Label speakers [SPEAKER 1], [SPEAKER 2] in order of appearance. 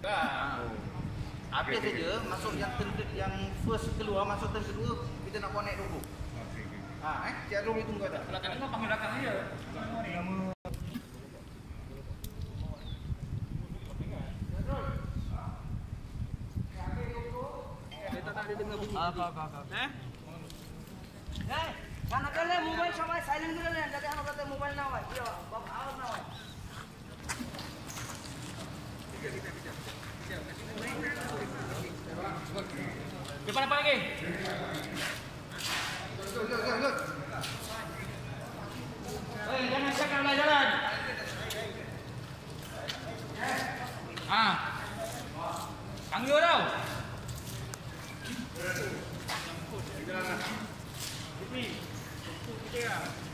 [SPEAKER 1] Habis saja masuk yang first keluar, masuk turn kedua kita nak connect dulu. Cik Arul boleh tunggu tak?
[SPEAKER 2] Belakang ni panggil belakang dia.
[SPEAKER 3] Kan ada le mobile sampai silent dulu le. Jadi anak kata mobile na wai. Dia bawa out na wai.
[SPEAKER 2] Depan apa lagi?
[SPEAKER 1] Good.
[SPEAKER 2] Jangan cakap lah jalan. Panggil tau. Pipi.